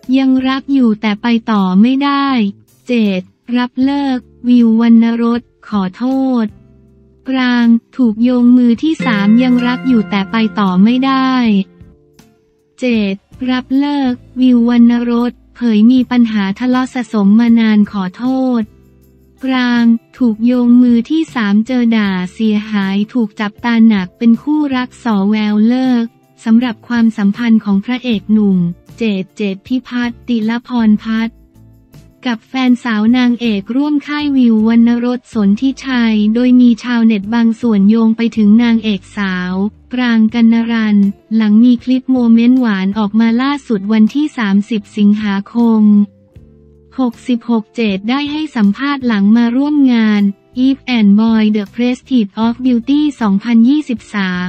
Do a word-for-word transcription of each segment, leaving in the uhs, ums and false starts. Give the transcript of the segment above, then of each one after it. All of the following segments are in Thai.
ยังรักอยู่แต่ไปต่อไม่ได้เจดรับเลิกวิววรรณรสขอโทษปรางถูกโยงมือที่สามยังรักอยู่แต่ไปต่อไม่ได้เจดรับเลิกวิววรรณรสเผยมีปัญหาทะเลาะสะสมมานานขอโทษปรางถูกโยงมือที่สามเจอด่าเสียหายถูกจับตาหนักเป็นคู่รักสอแววเลิกสำหรับความสัมพันธ์ของพระเอกหนุ่มเจดเจดพิพัฒน์ติลพรพัฒน์กับแฟนสาวนางเอกร่วมค่ายวิววรรณรสสนธิชัยโดยมีชาวเน็ตบางส่วนโยงไปถึงนางเอกสาวปรางกรรณรันหลังมีคลิปโมเมนต์หวานออกมาล่าสุดวันที่สามสิบสิงหาคมหกสิบหกเจดได้ให้สัมภาษณ์หลังมาร่วมงาน Eve and Boy The Prestige of Beauty สองพันยี่สิบสาม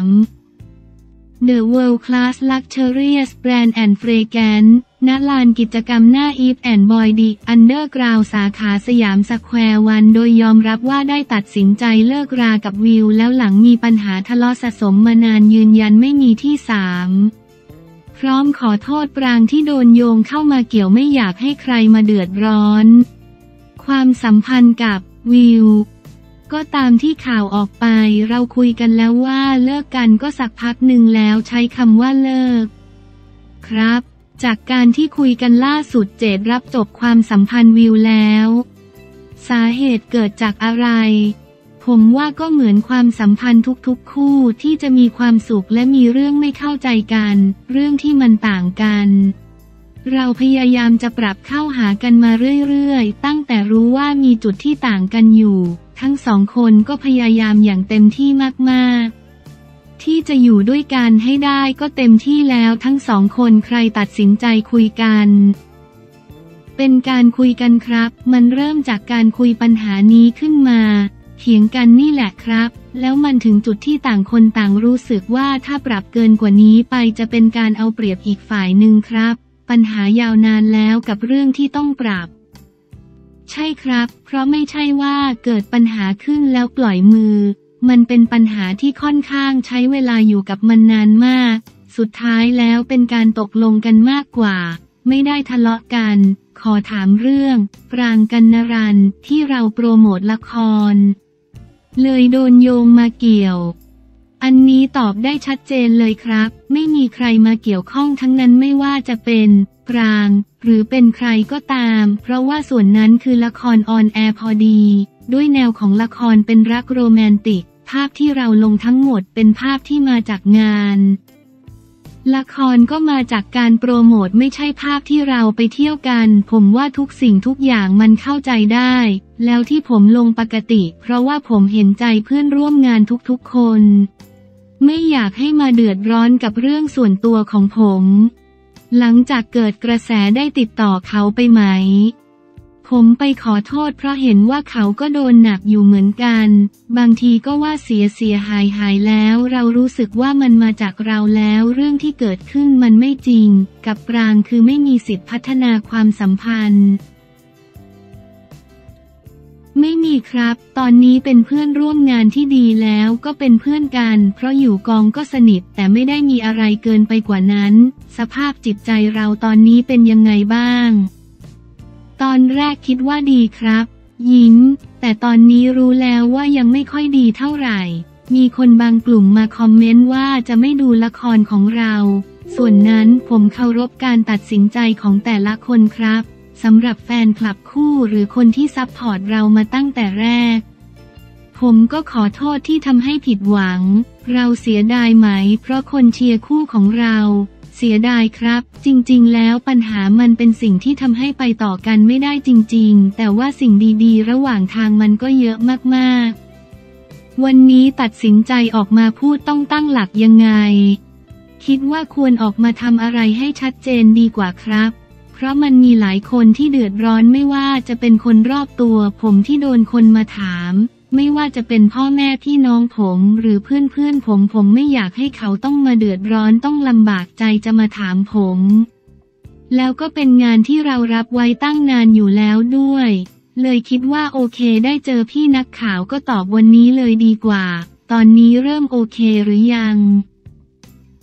The World Class Luxurious Brand and Fragrance ณ ลานกิจกรรมหน้า Eve and Boy The Underground สาขาสยามสแควร์วันโดยยอมรับว่าได้ตัดสินใจเลิกรากับวิวแล้วหลังมีปัญหาทะเลาะสะสมมานานยืนยันไม่มีที่สามพร้อมขอโทษปรางที่โดนโยงเข้ามาเกี่ยวไม่อยากให้ใครมาเดือดร้อนความสัมพันธ์กับวิวก็ตามที่ข่าวออกไปเราคุยกันแล้วว่าเลิกกันก็สักพักหนึ่งแล้วใช้คำว่าเลิกครับจากการที่คุยกันล่าสุดเจดรับจบความสัมพันธ์วิวแล้วสาเหตุเกิดจากอะไรผมว่าก็เหมือนความสัมพันธ์ทุกๆคู่ที่จะมีความสุขและมีเรื่องไม่เข้าใจกันเรื่องที่มันต่างกันเราพยายามจะปรับเข้าหากันมาเรื่อยๆตั้งแต่รู้ว่ามีจุดที่ต่างกันอยู่ทั้งสองคนก็พยายามอย่างเต็มที่มากๆที่จะอยู่ด้วยกันให้ได้ก็เต็มที่แล้วทั้งสองคนใครตัดสินใจคุยกันเป็นการคุยกันครับมันเริ่มจากการคุยปัญหานี้ขึ้นมาเถียงกันนี่แหละครับแล้วมันถึงจุดที่ต่างคนต่างรู้สึกว่าถ้าปรับเกินกว่านี้ไปจะเป็นการเอาเปรียบอีกฝ่ายหนึ่งครับปัญหายาวนานแล้วกับเรื่องที่ต้องปรับใช่ครับเพราะไม่ใช่ว่าเกิดปัญหาขึ้นแล้วปล่อยมือมันเป็นปัญหาที่ค่อนข้างใช้เวลาอยู่กับมันนานมากสุดท้ายแล้วเป็นการตกลงกันมากกว่าไม่ได้ทะเลาะกันขอถามเรื่องปรางกรรณรันที่เราโปรโมทละครเลยโดนโยงมาเกี่ยวอันนี้ตอบได้ชัดเจนเลยครับไม่มีใครมาเกี่ยวข้องทั้งนั้นไม่ว่าจะเป็นปรางหรือเป็นใครก็ตามเพราะว่าส่วนนั้นคือละครออนแอร์พอดีด้วยแนวของละครเป็นรักโรแมนติกภาพที่เราลงทั้งหมดเป็นภาพที่มาจากงานละครก็มาจากการโปรโมทไม่ใช่ภาพที่เราไปเที่ยวกันผมว่าทุกสิ่งทุกอย่างมันเข้าใจได้แล้วที่ผมลงปกติเพราะว่าผมเห็นใจเพื่อนร่วมงานทุกๆคนไม่อยากให้มาเดือดร้อนกับเรื่องส่วนตัวของผมหลังจากเกิดกระแสได้ติดต่อเขาไปไหมผมไปขอโทษเพราะเห็นว่าเขาก็โดนหนักอยู่เหมือนกันบางทีก็ว่าเสียเสียหายหายแล้วเรารู้สึกว่ามันมาจากเราแล้วเรื่องที่เกิดขึ้นมันไม่จริงกับปรางคือไม่มีสิทธิพัฒนาความสัมพันธ์ไม่มีครับตอนนี้เป็นเพื่อนร่วมงานที่ดีแล้วก็เป็นเพื่อนกันเพราะอยู่กองก็สนิทแต่ไม่ได้มีอะไรเกินไปกว่านั้นสภาพจิตใจเราตอนนี้เป็นยังไงบ้างตอนแรกคิดว่าดีครับยิ้มแต่ตอนนี้รู้แล้วว่ายังไม่ค่อยดีเท่าไหร่มีคนบางกลุ่มมาคอมเมนต์ว่าจะไม่ดูละครของเราส่วนนั้นผมเคารพการตัดสินใจของแต่ละคนครับสำหรับแฟนคลับคู่หรือคนที่ซัพพอร์ตเรามาตั้งแต่แรกผมก็ขอโทษที่ทำให้ผิดหวังเราเสียดายไหมเพราะคนเชียร์คู่ของเราเสียดายครับจริงๆแล้วปัญหามันเป็นสิ่งที่ทำให้ไปต่อกันไม่ได้จริงๆแต่ว่าสิ่งดีๆระหว่างทางมันก็เยอะมากๆวันนี้ตัดสินใจออกมาพูดต้องตั้งหลักยังไงคิดว่าควรออกมาทำอะไรให้ชัดเจนดีกว่าครับเพราะมันมีหลายคนที่เดือดร้อนไม่ว่าจะเป็นคนรอบตัวผมที่โดนคนมาถามไม่ว่าจะเป็นพ่อแม่พี่น้องผมหรือเพื่อนๆผมผมไม่อยากให้เขาต้องมาเดือดร้อนต้องลำบากใจจะมาถามผมแล้วก็เป็นงานที่เรารับไว้ตั้งนานอยู่แล้วด้วยเลยคิดว่าโอเคได้เจอพี่นักข่าวก็ตอบวันนี้เลยดีกว่าตอนนี้เริ่มโอเคหรือยัง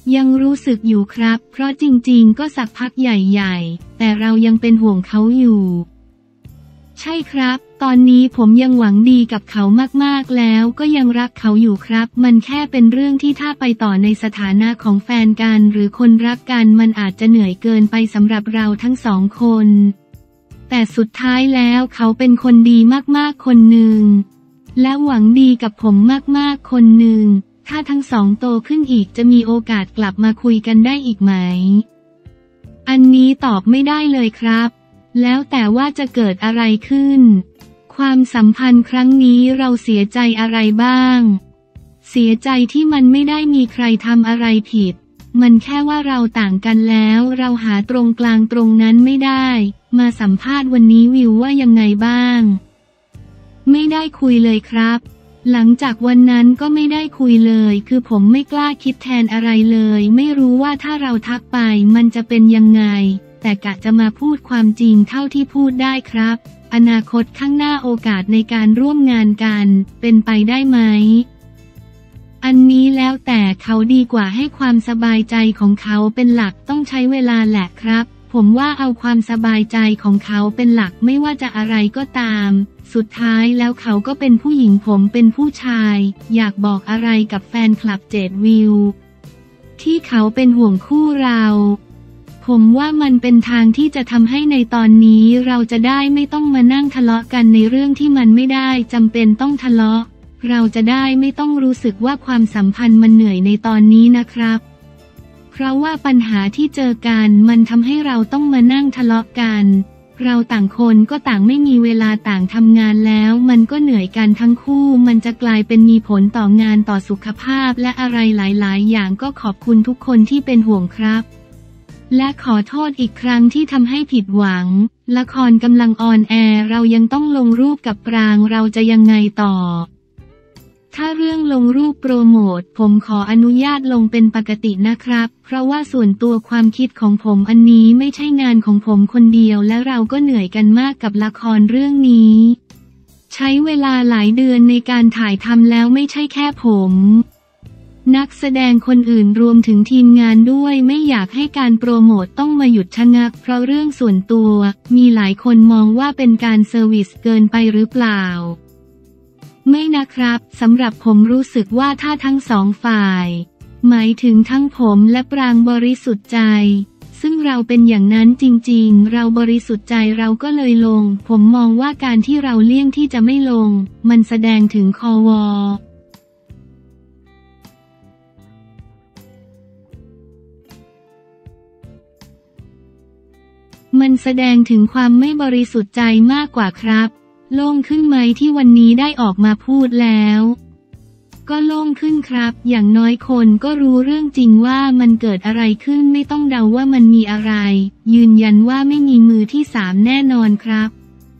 ยังรู้สึกอยู่ครับเพราะจริงๆก็สักพักใหญ่ๆแต่เรายังเป็นห่วงเขาอยู่ใช่ครับตอนนี้ผมยังหวังดีกับเขามากๆแล้วก็ยังรักเขาอยู่ครับมันแค่เป็นเรื่องที่ถ้าไปต่อในสถานะของแฟนกันหรือคนรักกันมันอาจจะเหนื่อยเกินไปสำหรับเราทั้งสองคนแต่สุดท้ายแล้วเขาเป็นคนดีมากๆคนหนึ่งและหวังดีกับผมมากๆคนหนึ่งถ้าทั้งสองโตขึ้นอีกจะมีโอกาสกลับมาคุยกันได้อีกไหมอันนี้ตอบไม่ได้เลยครับแล้วแต่ว่าจะเกิดอะไรขึ้นความสัมพันธ์ครั้งนี้เราเสียใจอะไรบ้างเสียใจที่มันไม่ได้มีใครทำอะไรผิดมันแค่ว่าเราต่างกันแล้วเราหาตรงกลางตรงนั้นไม่ได้มาสัมภาษณ์วันนี้วิวว่ายังไงบ้างไม่ได้คุยเลยครับหลังจากวันนั้นก็ไม่ได้คุยเลยคือผมไม่กล้าคิดแทนอะไรเลยไม่รู้ว่าถ้าเราทักไปมันจะเป็นยังไงแต่กะจะมาพูดความจริงเท่าที่พูดได้ครับอนาคตข้างหน้าโอกาสในการร่วมงานกันเป็นไปได้ไหมอันนี้แล้วแต่เขาดีกว่าให้ความสบายใจของเขาเป็นหลักต้องใช้เวลาแหละครับผมว่าเอาความสบายใจของเขาเป็นหลักไม่ว่าจะอะไรก็ตามสุดท้ายแล้วเขาก็เป็นผู้หญิงผมเป็นผู้ชายอยากบอกอะไรกับแฟนคลับเจดวิวที่เขาเป็นห่วงคู่เราผมว่ามันเป็นทางที่จะทำให้ในตอนนี้เราจะได้ไม่ต้องมานั่งทะเลาะกันในเรื่องที่มันไม่ได้จำเป็นต้องทะเลาะเราจะได้ไม่ต้องรู้สึกว่าความสัมพันธ์มันเหนื่อยในตอนนี้นะครับเพราะว่าปัญหาที่เจอกันมันทำให้เราต้องมานั่งทะเลาะกันเราต่างคนก็ต่างไม่มีเวลาต่างทำงานแล้วมันก็เหนื่อยกันทั้งคู่มันจะกลายเป็นมีผลต่องานต่อสุขภาพและอะไรหลายๆอย่างก็ขอบคุณทุกคนที่เป็นห่วงครับและขอโทษอีกครั้งที่ทำให้ผิดหวังละครกำลังออนแอร์เรายังต้องลงรูปกับปรางเราจะยังไงต่อถ้าเรื่องลงรูปโปรโมทผมขออนุญาตลงเป็นปกตินะครับเพราะว่าส่วนตัวความคิดของผมอันนี้ไม่ใช่งานของผมคนเดียวและเราก็เหนื่อยกันมากกับละครเรื่องนี้ใช้เวลาหลายเดือนในการถ่ายทำแล้วไม่ใช่แค่ผมนักแสดงคนอื่นรวมถึงทีมงานด้วยไม่อยากให้การโปรโมทต้องมาหยุดชะงักเพราะเรื่องส่วนตัวมีหลายคนมองว่าเป็นการเซอร์วิสเกินไปหรือเปล่าไม่นะครับสำหรับผมรู้สึกว่าถ้าทั้งสองฝ่ายหมายถึงทั้งผมและปรางบริสุทธิ์ใจซึ่งเราเป็นอย่างนั้นจริงๆเราบริสุทธิ์ใจเราก็เลยลงผมมองว่าการที่เราเลี่ยงที่จะไม่ลงมันแสดงถึงคว.มันแสดงถึงความไม่บริสุทธิ์ใจมากกว่าครับโล่งขึ้นไหมที่วันนี้ได้ออกมาพูดแล้วก็โล่งขึ้นครับอย่างน้อยคนก็รู้เรื่องจริงว่ามันเกิดอะไรขึ้นไม่ต้องเดาว่ามันมีอะไรยืนยันว่าไม่มีมือที่สามแน่นอนครับ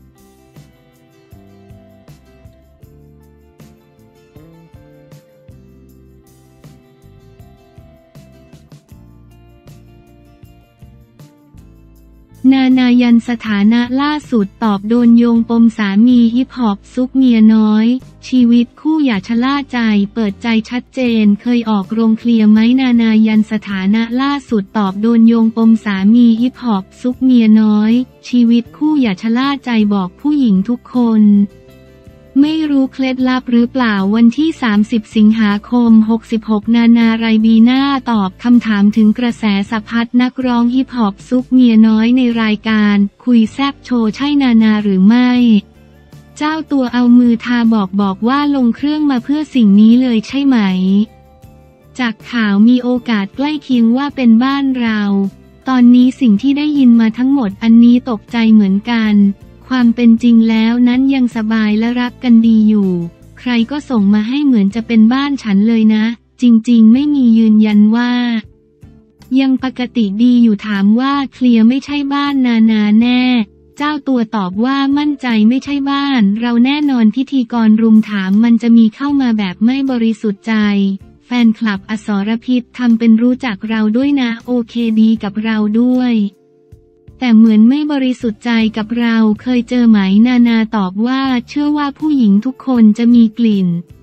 นานายันสถานะล่าสุดตอบโดนโยงปมสามีฮิปฮอปซุกเมียน้อยชีวิตคู่อย่าชะล่าใจเปิดใจชัดเจนเคยออกโรงเคลียร์ไหมนานายันสถานะล่าสุดตอบโดนโยงปมสามีฮิปฮอปซุกเมียน้อยชีวิตคู่อย่าชะล่าใจบอกผู้หญิงทุกคนไม่รู้เคล็ดลับหรือเปล่าวันที่สามสิบสิงหาคมหกสิบหกนานาไรบีน่าตอบคำถามถึงกระแสสะพัดนักร้องฮิปฮอปซุกเมียน้อยในรายการคุยแซบโชว์ใช่นานาหรือไม่เจ้าตัวเอามือทาบอกบอกว่าลงเครื่องมาเพื่อสิ่งนี้เลยใช่ไหมจากข่าวมีโอกาสใกล้เคียงว่าเป็นบ้านเราตอนนี้สิ่งที่ได้ยินมาทั้งหมดอันนี้ตกใจเหมือนกันความเป็นจริงแล้วนั้นยังสบายและรักกันดีอยู่ใครก็ส่งมาให้เหมือนจะเป็นบ้านฉันเลยนะจริงๆไม่มียืนยันว่ายังปกติดีอยู่ถามว่าเคลียร์ไม่ใช่บ้านนานาแน่เจ้าตัวตอบว่ามั่นใจไม่ใช่บ้านเราแน่นอนพิธีกรรุมถามมันจะมีเข้ามาแบบไม่บริสุทธิ์ใจแฟนคลับอสรพิษทำเป็นรู้จักเราด้วยนะโอเคดีกับเราด้วยแต่เหมือนไม่บริสุทธิ์ใจกับเราเคยเจอไหมนานาตอบว่าเชื่อว่าผู้หญิงทุกคนจะมีกลิ่น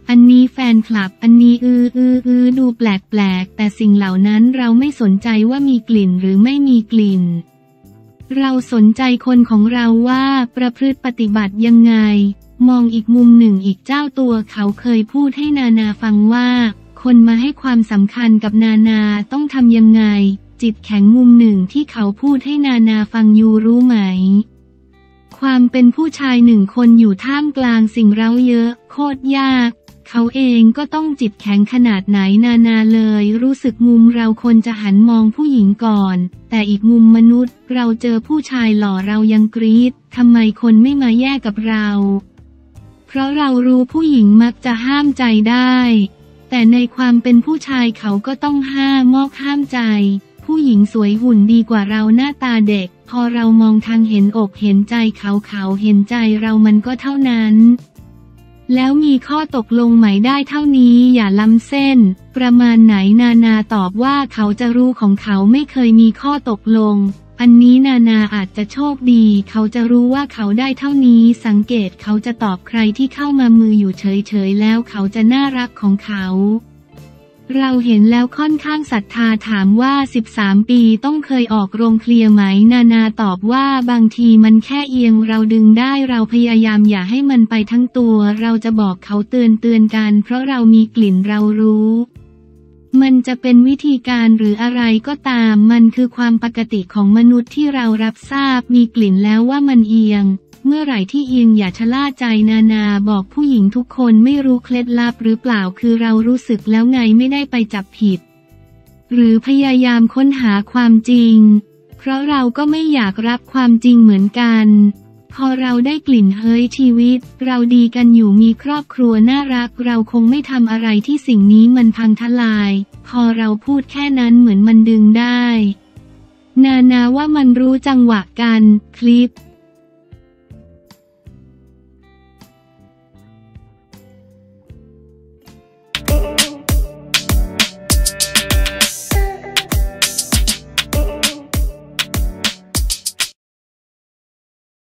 อันนี้แฟนคลับอันนี้อืออืออือดูแปลกๆแต่สิ่งเหล่านั้นเราไม่สนใจว่ามีกลิ่นหรือไม่มีกลิ่นเราสนใจคนของเราว่าประพฤติปฏิบัติยังไงมองอีกมุมหนึ่งอีกเจ้าตัวเขาเคยพูดให้นานาฟังว่าคนมาให้ความสำคัญกับนานาต้องทำยังไงจิตแข็งมุมหนึ่งที่เขาพูดให้นานาฟังยูรู้ไหมความเป็นผู้ชายหนึ่งคนอยู่ท่ามกลางสิ่งเร้าเยอะโคตรยากเขาเองก็ต้องจิตแข็งขนาดไหนนานาเลยรู้สึกมุมเราคนจะหันมองผู้หญิงก่อนแต่อีกมุมมนุษย์เราเจอผู้ชายหล่อเรายังกรี๊ดทำไมคนไม่มาแยกกับเราเพราะเรารู้ผู้หญิงมักจะห้ามใจได้แต่ในความเป็นผู้ชายเขาก็ต้องห้ามมอกห้ามใจผู้หญิงสวยหุ่นดีกว่าเราหน้าตาเด็กพอเรามองทางเห็นอกเห็นใจเขาเขาเห็นใจเรามันก็เท่านั้นแล้วมีข้อตกลงไหมได้เท่านี้อย่าล้ำเส้นประมาณไหนนานาตอบว่าเขาจะรู้ของเขาไม่เคยมีข้อตกลงอันนี้นานาอาจจะโชคดีเขาจะรู้ว่าเขาได้เท่านี้สังเกตเขาจะตอบใครที่เข้ามามืออยู่เฉยๆแล้วเขาจะน่ารักของเขาเราเห็นแล้วค่อนข้างศรัทธาถามว่าสิบสามปีต้องเคยออกโรงเคลียร์ไหมนานาตอบว่าบางทีมันแค่เอียงเราดึงได้เราพยายามอย่าให้มันไปทั้งตัวเราจะบอกเขาเตือนเตือนกันเพราะเรามีกลิ่นเรารู้มันจะเป็นวิธีการหรืออะไรก็ตามมันคือความปกติของมนุษย์ที่เรารับทราบมีกลิ่นแล้วว่ามันเอียงเมื่อไหร่ที่เอียงอย่าชะล่าใจนานาบอกผู้หญิงทุกคนไม่รู้เคล็ดลับหรือเปล่าคือเรารู้สึกแล้วไงไม่ได้ไปจับผิดหรือพยายามค้นหาความจริงเพราะเราก็ไม่อยากรับความจริงเหมือนกันพอเราได้กลิ่นเฮ้ยชีวิตเราดีกันอยู่มีครอบครัวน่ารักเราคงไม่ทำอะไรที่สิ่งนี้มันพังทลายพอเราพูดแค่นั้นเหมือนมันดึงได้นานาว่ามันรู้จังหวะกันคลิป